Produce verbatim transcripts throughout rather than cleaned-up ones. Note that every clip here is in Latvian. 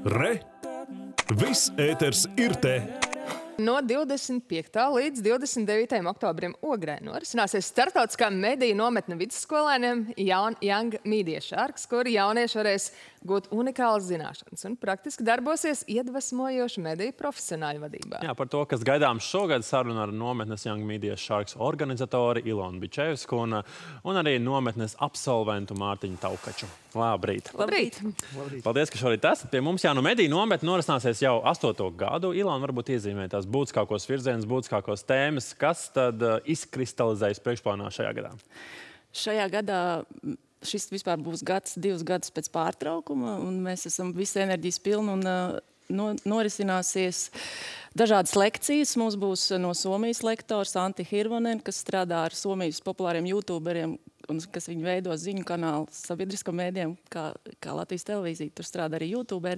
Re! Viss ēters ir te! No divdesmit piektā līdz divdesmit devītajam oktobrim Ogrē norisināsies starptautiskā mediju nometne vidusskolēniem Young Media Sharks, kur jaunieši varēs gūt unikālas zināšanas un praktiski darbosies iedvesmojoši mediju profesionāļu vadībā. Jā, par to, kas gaidāms šogad, saruna ar nometnes Young Media Sharks organizatori Ilonu Bičevsku un, un arī nometnes absolventu Mārtiņu Taukaču. Labrīt! Labrīt! Labrīt. Paldies, ka šorīt esat pie mums. Jā, nu mediju nometne norisināsies jau astoto gadu. Ilona, varbūt iezīmē tās būtiskākos virzienus, būtiskākos tēmas. Kas tad uh, izkristalizējas priekšplānā šajā gadā? Šajā gadā šis vispār būs gads, divus gadus pēc pārtraukuma, un mēs esam visi enerģijas pilni un uh, no, norisināsies dažādas lekcijas. Mums būs no Somijas lektors Antti Hirvonen, kas strādā ar Somijas populāriem youtuberiem, un kas viņi veido ziņu kanālu sabiedriskam mēdījiem, kā, kā Latvijas televīzija. Tur strādā arī youtuberi.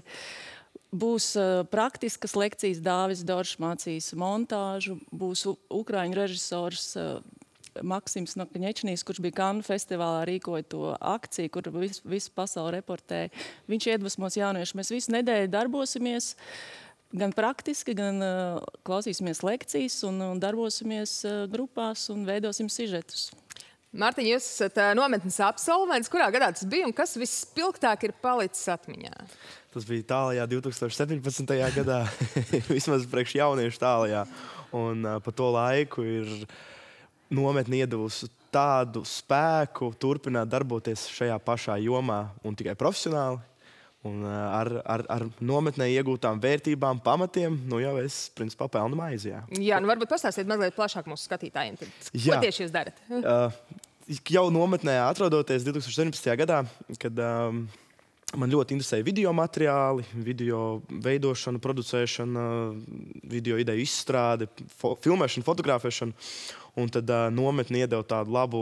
Būs uh, praktiskas lekcijas, Dāvis Doršs mācīs montāžu, būs ukraiņu režisors uh, Maksims Nakaņečnīs, kurš bija Kannu festivālā, rīkoja to akciju, kur vis, visu pasauli reportēja. Viņš iedvesmos jauniešu. Mēs visu nedēļu darbosimies, gan praktiski, gan uh, klausīsimies lekcijas un, un darbosimies uh, grupās un veidosim sižetus. Mārtiņ, jūs esat uh, nometnes absolvents. Kurā gadā tas bija un kas vispilgtāk ir palicis atmiņā? Tas bija tālajā divtūkstoš septiņpadsmitajā gadā, vismaz priekš jauniešu tālajā. Un uh, pa to laiku ir nometne iedavusi tādu spēku turpināt darboties šajā pašā jomā un tikai profesionāli. Un uh, ar, ar, ar nometnē iegūtām vērtībām, pamatiem, nu jau es, principā, pelnu maizi, jā. Jā, nu varbūt pastāstiet mazliet plašāk mūsu skatītājiem. Tad, ko tieši jūs darat? Uh, jau nometnē atrodoties divtūkstoš septiņpadsmitajā gadā, kad um, man ļoti interesēja video materiāli, video veidošana, producēšana, video ideju izstrāde, fo filmēšana, fotografēšana. Un tad uh, nometne iedeva tādu labu,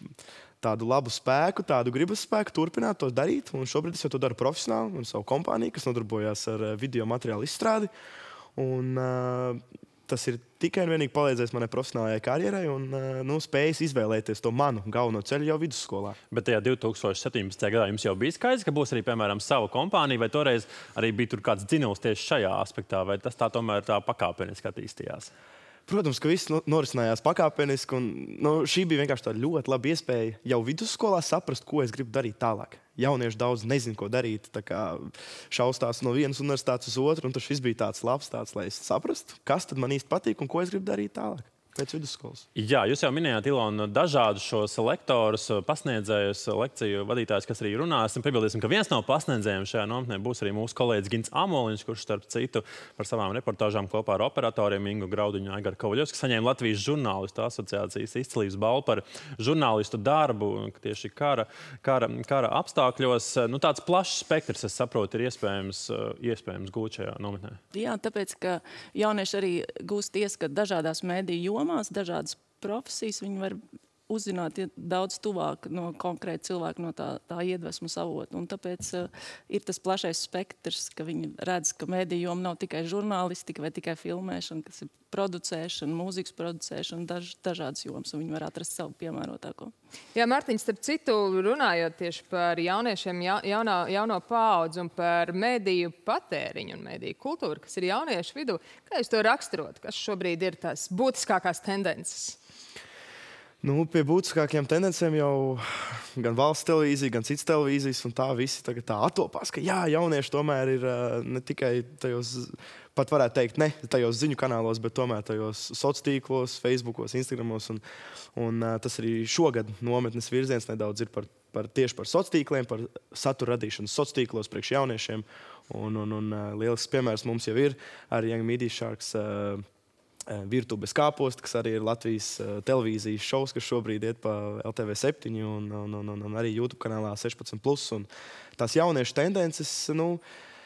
tādu labu spēku, tādu gribas spēku turpināt to darīt. Un šobrīd es jau to daru profesionāli un savu kompāniju, kas nodarbojās ar uh, video materiālu izstrādi. Un uh, tas ir tikai un vienīgi palīdzējis manai profesionālajai karjerai un uh, nu, spējas izvēlēties to manu galveno ceļu jau vidusskolā. Bet tajā divtūkstoš septiņpadsmitajā gadā jums jau bija skaidrs, ka būs arī, piemēram, sava kompānija, vai toreiz arī bija tur kāds dzinuls tieši šajā aspektā, vai tas tā tomēr tā pakāpeniski attīstījās? Protams, ka viss norisinājās pakāpeniski, un nu, šī bija vienkārši tāda ļoti laba iespēja jau vidusskolā saprast, ko es gribu darīt tālāk. Jaunieši daudz nezina, ko darīt, tā kā šaustās no vienas universitātes uz otru, un tas viss bija tāds labs, tāds, lai es saprastu, kas tad man īsti patīk un ko es gribu darīt tālāk. Pēc vidusskolas. Jā, jūs jau minējāt, Ilona, dažādus šos lektorus, pasniedzējus, lekciju vadītājus, kas arī runāsim. Piebildīsim, ka viens no pasniedzējiem šajā nometnē būs arī mūsu kolēģis Gins Amoliņš, kurš starp citu par savām reportāžām kopā ar operatoriem Ingu Graudiņu un Aigaru Kovaļovsku saņēma Latvijas žurnālistu asociācijas izcilības balvu par žurnālistu darbu tieši kara, kara, kara apstākļos. Nu, tāds plašs spektrs, es saprotu, ir iespējams, iespējams gūt šajā nometnē. Jā, tāpēc, ka jaunieši arī gūst ieskatu dažādās mediju jomās, dažādas profesijas, viņi var uzzināt daudz tuvāk no konkrēta cilvēka, no tā, tā iedvesmas avota. Un tāpēc uh, ir tas plašais spektrs, ka viņi redz, ka mediju joma nav tikai žurnālistika vai tikai filmēšana, kas ir producēšana, mūzikas producēšana, daž, dažādas jomas, un viņi var atrast savu piemērotāko. Jā, Mārtiņ, starp citu, runājot tieši par jauniešiem, ja, jaunā, jauno paudzi un par mediju patēriņu un mediju kultūru, kas ir jauniešu vidū, kā jūs to raksturot? Kas šobrīd ir tās būtiskākās tendences? Nu, pie būtiskākajām tendencēm jau gan valsts televīzija, gan citas televīzijas, un tā visi tagad tā attopās, ka jā, jaunieši tomēr ir ne tikai tajos, pat varētu teikt, ne tajos ziņu kanālos, bet tomēr tajos sociālos tīklos, Facebookos, Instagramos, un, un tas arī šogad nometnes virziens nedaudz ir par, par tieši par sociāliem tīkliem, par satura radīšanu sociālos tīklos priekš jauniešiem, un, un, un lielisks piemērs mums jau ir ar Young Media Sharks Virtuve bez kāposta, kas arī ir Latvijas uh, televīzijas šovs, kas šobrīd iet pa L T V septiņi un, un, un, un arī YouTube kanālā sešpadsmit plus. Un tās jauniešu tendences, nu,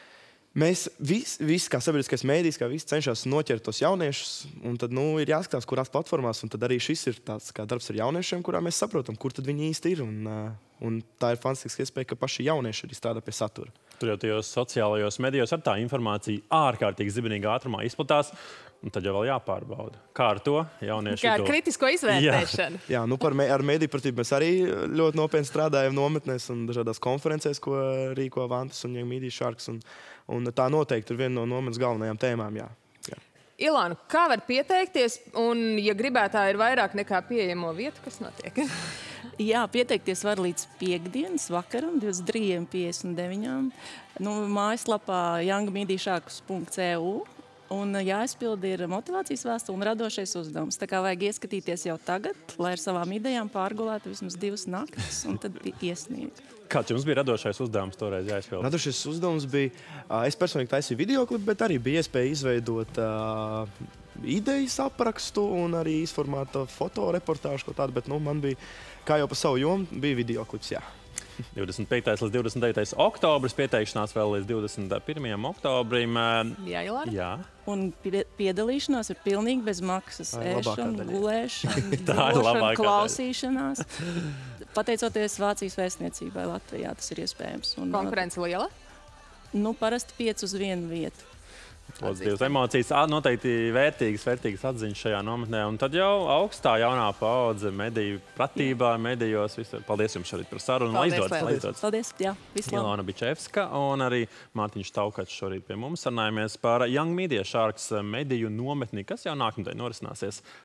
mēs visi, vis, kā sabiedriskais mēdījis, kā visi cenšas noķert tos jauniešus, un tad, nu, ir jāskatās, kurās platformās, un tad arī šis ir tāds kā darbs ar jauniešiem, kurā mēs saprotam, kur tad viņi īsti ir, un, uh, un tā ir fantastiska iespēja, ka paši jaunieši arī strādā pie satura. Tur jau tajos sociālajos medijos ar tā informācija ārkārtīgi zibenīgā ātrumā izplatās. Un tad jau vēl jāpārbauda. Kā ar to jauniešu Kā ar vidū? kritisko izvērtēšanu. Jā, nu par, me, ar mediju pratību mēs arī ļoti nopietni strādājam nometnēs un dažādās konferencēs, ko rīko Vantas un Young Media Sharks. Un, un tā noteikti ir viena no nometnes galvenajām tēmām. Jā. Jā. Ilāna, kā var pieteikties? Un, ja gribētā ir vairāk nekā pieejamo vietu, kas notiek? Jā, pieteikties var līdz piekdienas vakaram, divdesmit trīs piecdesmit deviņi. Nu, mājaslapā young media sharks punkt e u. Un jāizpild ir motivācijas vēstule un radošais uzdevums. Tā kā vajag ieskatīties jau tagad, lai ar savām idejām pārgulētu vismaz divas naktis un tad iesniegt. Kāds jums bija radošais uzdevums toreiz jāizpild? Radošais uzdevums bija, uh, es personīgi taisīju videoklipu, bet arī bija iespēja izveidot uh, idejas aprakstu un arī izformāt uh, fotoreportāžu kaut tādu, bet nu, man bija, kā jau pa savu jomu, bija videoklips, jā. divdesmit piektais līdz divdesmit devītais oktobris, pieteikšanās vēl līdz divdesmit pirmajam oktobrim. Jā, Ilāna? Jā. Un pie- piedalīšanās ir pilnīgi bez maksas. Tā ir labākā Ēšana, daļa. gulēšana, Tā ir dzīvošana, labākā daļa. klausīšanās. Pateicoties Vācijas vēstniecībai Latvijā, tas ir iespējams. Un, Konference liela? nu, parasti pieci uz vienu vietu. Lūdzu, divas emocijas, ā, noteikti vērtīgas, vērtīgas atziņas šajā nometnē. Un tad jau augstā jaunā paudze mediju pratībā, medijos. Visur. Paldies jums šorīt par sarunu. Paldies, Aizdodas, liels. aizdodas. Paldies! Jā, visu labu! Ilona Bičevska un arī Mārtiņš Taukats šorīt pie mums sarunājamies par Young Media Sharks mediju nometni, kas jau nākamdien norisināsies